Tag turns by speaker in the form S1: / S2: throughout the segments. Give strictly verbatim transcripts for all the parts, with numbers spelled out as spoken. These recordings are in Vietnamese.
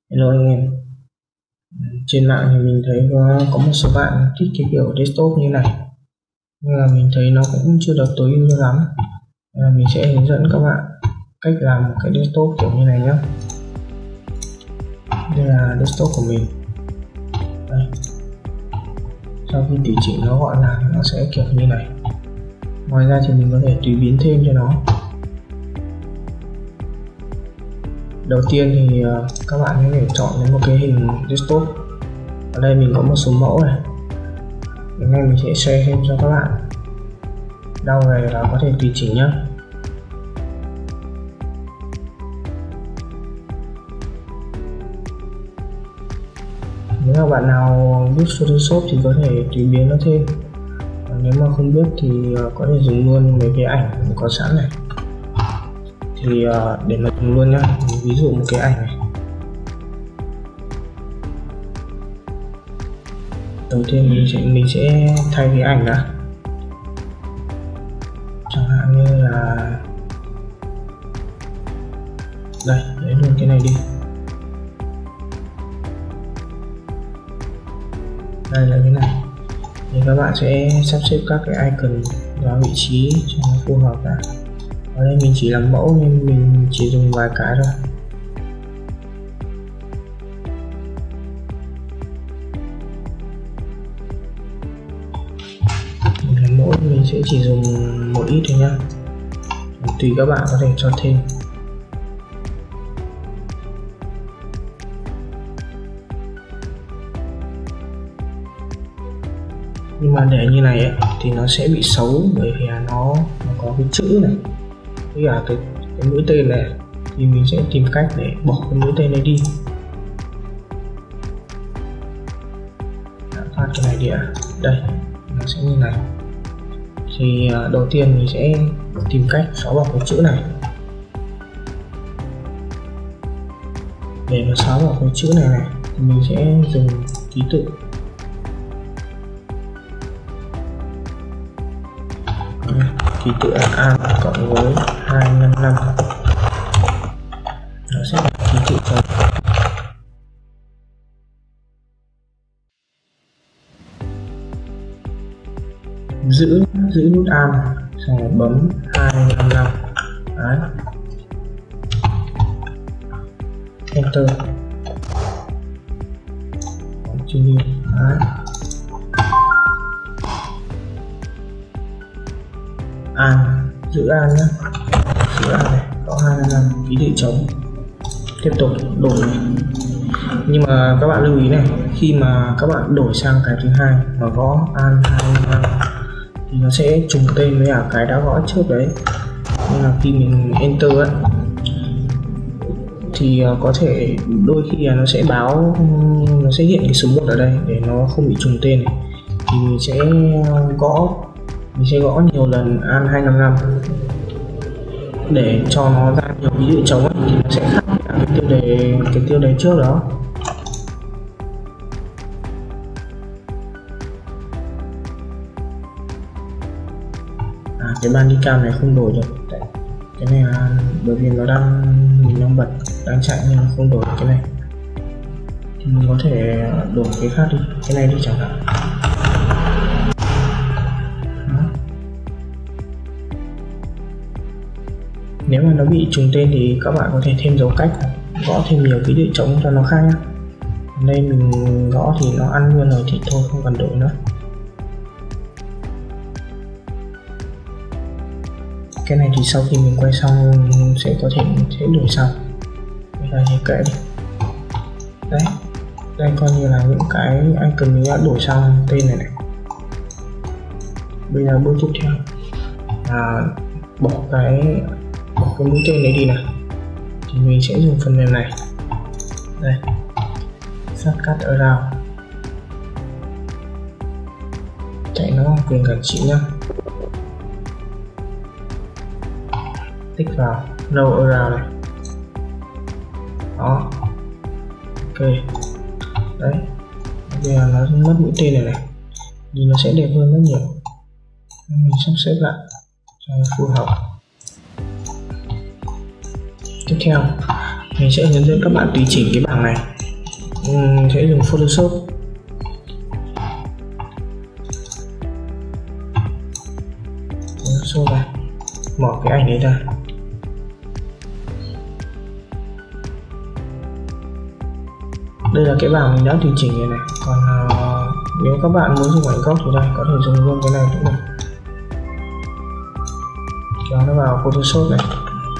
S1: Hello anh em. Trên mạng thì mình thấy có, có một số bạn thích cái kiểu desktop như này, nhưng mà mình thấy nó cũng chưa được tối ưu cho lắm. Nên mình sẽ hướng dẫn các bạn cách làm một cái desktop kiểu như này nhé. Đây là desktop của mình. Đây. Sau khi tùy chỉnh nó gọi là nó sẽ kiểu như này. Ngoài ra thì mình có thể tùy biến thêm cho nó. Đầu tiên thì uh, các bạn có thể chọn đến một cái hình desktop. Ở đây mình có một số mẫu này. Hôm nay mình sẽ share thêm cho các bạn. Đau này là có thể tùy chỉnh nhé. Nếu mà bạn nào biết Photoshop thì có thể tùy biến nó thêm. Còn nếu mà không biết thì uh, có thể dùng luôn mấy cái ảnh có sẵn này. Thì uh, để mà dùng luôn nhá, ví dụ một cái ảnh này. Đầu tiên mình sẽ mình sẽ thay cái ảnh đã. Chẳng hạn như là đây, lấy luôn cái này đi. Đây là cái này. Thì các bạn sẽ sắp xếp các cái icon vào vị trí cho nó phù hợp đã. Ở đây mình chỉ làm mẫu nên mình chỉ dùng vài cái thôi. Mình làm mẫu mình sẽ chỉ dùng một ít thôi nhá. Tùy các bạn có thể cho thêm. Nhưng mà để như này ấy, thì nó sẽ bị xấu bởi vì nó, nó có cái chữ này với cả cái, cái mũi tên này, thì mình sẽ tìm cách để bỏ cái mũi tên này đi. Đã phát cái này đi ạ. Đây, nó sẽ như này. Thì đầu tiên mình sẽ tìm cách xóa bỏ cái chữ này. Để mà xóa bỏ cái chữ này này thì mình sẽ dùng ký tự. Ký tự là an cộng với hai năm năm, nó sẽ là ký tự trống. Giữ giữ nút an, xong rồi bấm hai năm năm. Đấy. Enter. Continue. Đấy. An, giữ an nhé, giữ an này, có hai năm ký tự trống. Tiếp tục đổi. Nhưng mà các bạn lưu ý này, khi mà các bạn đổi sang cái thứ hai mà gõ an hai năm thì nó sẽ trùng tên với cả cái đã gõ trước đấy. Nên là khi mình enter ấy, thì có thể đôi khi là nó sẽ báo, nó sẽ hiện cái số một ở đây để nó không bị trùng tên này. Thì mình sẽ gõ mình sẽ gõ nhiều lần an hai năm năm để cho nó ra nhiều ký tự trống ấy, thì nó sẽ khác cái tiêu đề cái tiêu đề trước đó. À, cái bandicam này không đổi được. Đấy. Cái này là bởi vì nó đang mình đang bật đang chạy nên không đổi được cái này. Thì mình có thể đổi cái khác đi, cái này đi chẳng hạn. Nếu mà nó bị trùng tên thì các bạn có thể thêm dấu cách, gõ thêm nhiều ký tự trống cho nó khác nhé. Đây mình gõ thì nó ăn luôn rồi thì thôi, không cần đổi nữa. Cái này thì sau khi mình quay xong sẽ có thể sẽ đổi sau. Đây là thì kệ đi. Đấy, đây coi như là những cái icon mình đã đổi sang tên này này. Bây giờ bước tiếp theo là bỏ cái bỏ cái mũi tên này đi này, thì mình sẽ dùng phần mềm này. Đây, Shortcut Around, chạy nó quyền quản trị nhá. Tích vào No Around này. Đó, ok. Đấy, bây giờ nó mất mũi tên này này thì nó sẽ đẹp hơn rất nhiều. Mình sắp xếp lại cho phù hợp. Tiếp theo mình sẽ hướng dẫn các bạn tùy chỉnh cái bảng này. Mình sẽ dùng Photoshop. Photoshop này, mở cái ảnh đấy ra. Đây là cái bảng mình đã điều chỉnh này này. Còn uh, nếu các bạn muốn dùng ảnh gốc thì đây, có thể dùng luôn cái này cũng được. Kéo nó vào Photoshop này.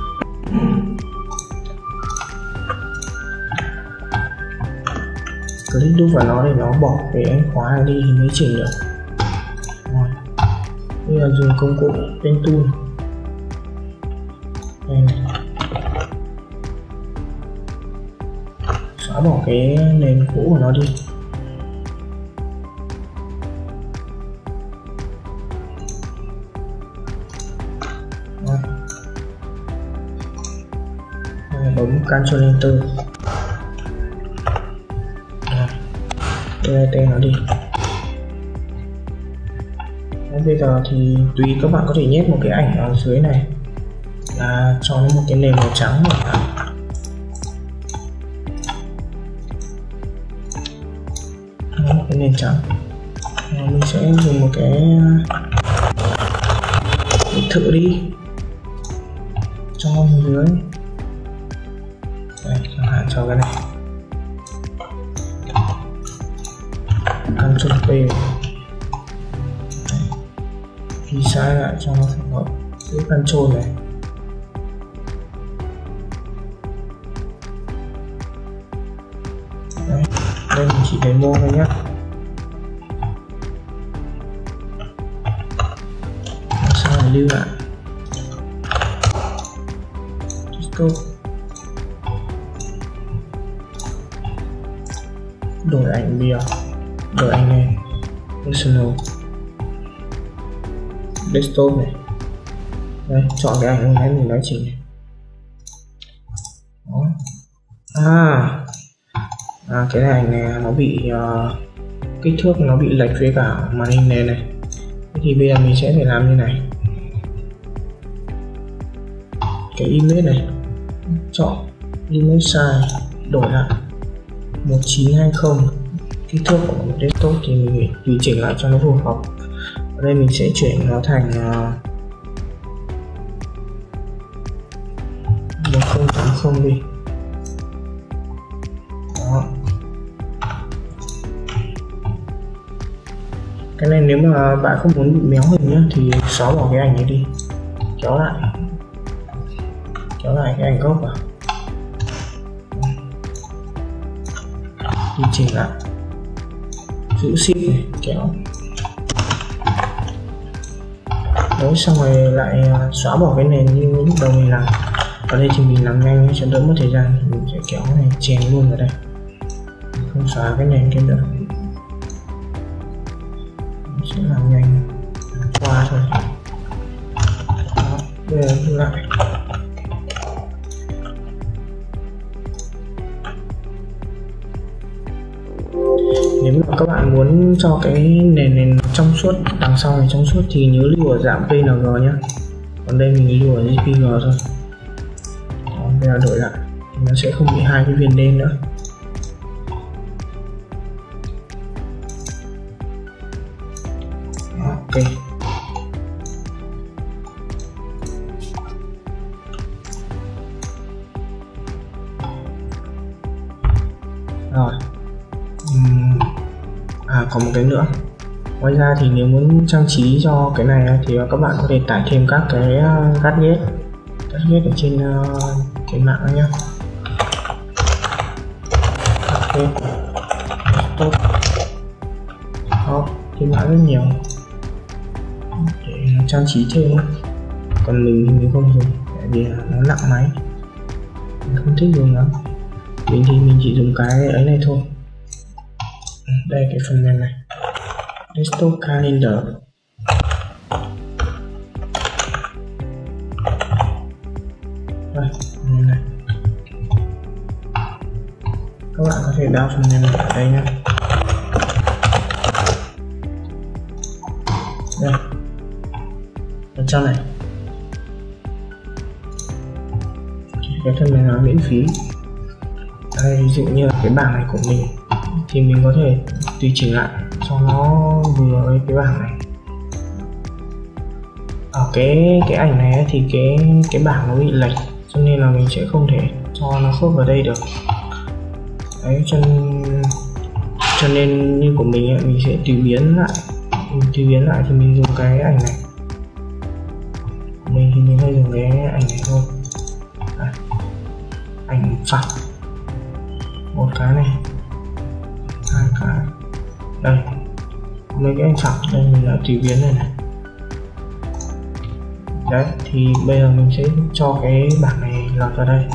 S1: Click đúp vào nó để nó bỏ cái ánh khóa này đi thì mới chỉnh được. Rồi. Bây giờ dùng công cụ Pen Tool. Đây này. Xóa bỏ cái nền cũ của nó đi. Rồi. Bấm Ctrl Enter. Đây tên nó đi. Đấy, bây giờ thì tùy các bạn có thể nhét một cái ảnh ở dưới này là cho nó một cái nền màu trắng này. Đó, một cái nền trắng. Rồi mình sẽ dùng một cái biệt thự đi cho dưới. Đây, chẳng hạn cho cái này. Ctrl P, ghi sai lại cho nó phù hợp. Giữ Ctrl này. Đấy, đây mình chỉ demo thôi nhé. Sau này lưu lại. Stop. Đổi ảnh bìa. Đổi ảnh này, personal, desktop này. Đây, chọn cái ảnh này mình nói chỉnh này. Đó. À, à cái này ảnh này nó bị uh, kích thước nó bị lệch với cả màn hình này này. Thế thì bây giờ mình sẽ phải làm như này. Cái image này, chọn image size, đổi lại một chín hai không. Kích thước của một desktop thì mình tùy chỉnh lại cho nó phù hợp. Ở đây mình sẽ chuyển nó thành một không tám không đi. Đó. Cái này nếu mà bạn không muốn bị méo hình nhá thì xóa bỏ cái ảnh này đi, kéo lại kéo lại cái ảnh gốc vào, tùy chỉnh lại, giữ shift này, kéo. Đấy, xong rồi lại xóa bỏ cái nền như lúc đầu mình làm. Ở đây thì mình làm nhanh cho đỡ mất thời gian, mình sẽ kéo cái này chèn luôn vào đây, không xóa cái nền kia nữa, mình sẽ làm nhanh qua thôi. Đó, bây giờ thu lại. Nếu mà các bạn muốn cho cái nền nền trong suốt, đằng sau này trong suốt thì nhớ lưu ở dạng pê en giê nhé. Còn đây mình lưu ở giê pê giê thôi. Đó, bây giờ đổi lại thì nó sẽ không bị hai cái viền đen nữa. Đó, ok. Rồi. À, còn một cái nữa. Ngoài ra thì nếu muốn trang trí cho cái này thì các bạn có thể tải thêm các cái gadget gadget ở trên uh, trên mạng nhé. Ok, tốt. Đó, trên mạng rất nhiều để trang trí thêm. Còn mình thì mình không dùng tại vì nó nặng máy, mình không thích dùng lắm. Mình thì mình chỉ dùng cái ấy này thôi. Đây, cái phần mềm này, Desktop Calendar. Đây, phần mềm này. Các bạn có thể download phần mềm này ở đây nhé. Đây, ở trong này. Cái phần mềm này miễn phí. Đây, ví dụ như là cái bảng này của mình thì mình có thể tùy chỉnh lại cho nó vừa với cái bảng này. Ở cái cái ảnh này thì cái cái bảng nó bị lệch, cho nên là mình sẽ không thể cho nó khớp vào đây được. Đấy, cho nên, cho nên như của mình ấy, mình sẽ tùy biến lại. Mình tùy biến lại thì mình dùng cái ảnh này. Mình thì mình hay dùng cái ảnh này thôi. Đấy. Ảnh phẳng một cái này, hai cái đây, mấy cái ảnh phẳng đây mình đã tùy biến này này. Đấy, thì bây giờ mình sẽ cho cái bảng này lọt vào đây.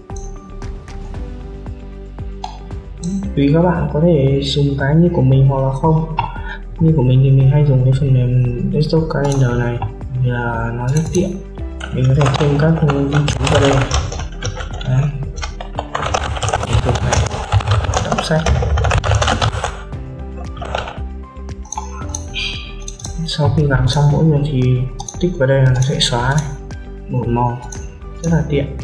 S1: Tùy các bạn có thể dùng cái như của mình hoặc là không. Như của mình thì mình hay dùng cái phần mềm Desktop Calendar này vì là nó rất tiện. Mình có thể thêm các ghi chú vào đây. Đấy, tục này, đọc sách. Sau khi làm xong mỗi lần thì tích vào đây là nó sẽ xóa này, đổi màu, rất là tiện.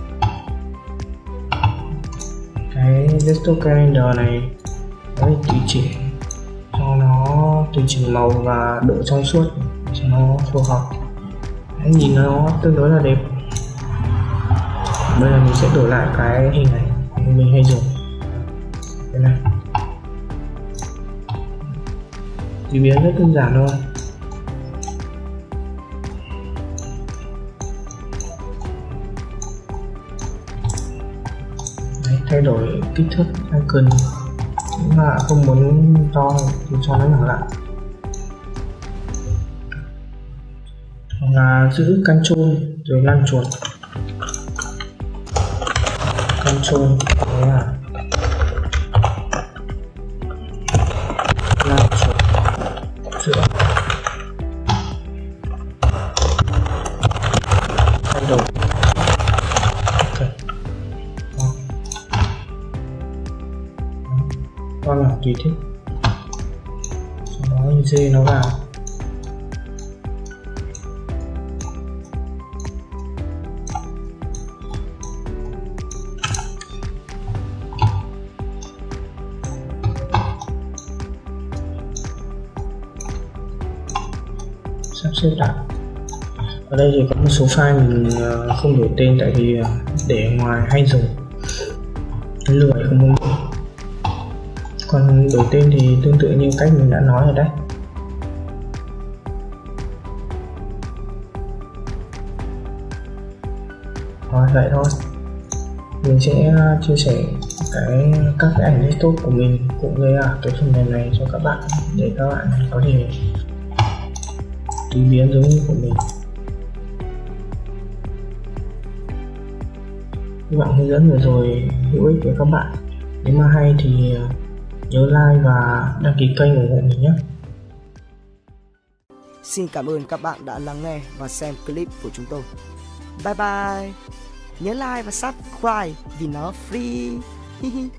S1: Cái Desktop Calendar này có thể tùy chỉnh cho nó tùy chỉnh màu và độ trong suốt cho nó phù hợp. Đấy, nhìn nó tương đối là đẹp. Bây giờ mình sẽ đổi lại cái hình này mình hay dùng cái này. Thì biến rất đơn giản thôi. Đấy, thay đổi kích thước icon, nếu mà không muốn to thì cho nó nhỏ lại, hoặc là giữ Ctrl rồi lăn chuột. Ctrl đấy là lăn chuột giữa, thay đổi. Ok, con là tùy thích, sau đó mình dê nó vào. Sắp xếp lại. Ở đây thì có một số file mình không đổi tên tại vì để ngoài hay dùng, lười không muốn đổi. Còn đổi tên thì tương tự như cách mình đã nói ở đây. Rồi vậy thôi. Mình sẽ chia sẻ cái các cái ảnh desktop của mình cũng như là cái phần mềm này cho các bạn để các bạn có thể tùy biến giống như của mình. Các bạn hướng dẫn vừa rồi hữu ích với các bạn. Nếu mà hay thì nhớ like và đăng ký kênh ủng hộ mình nhé.
S2: Xin cảm ơn các bạn đã lắng nghe và xem clip của chúng tôi. Bye bye. Nhớ like và subscribe vì nó free.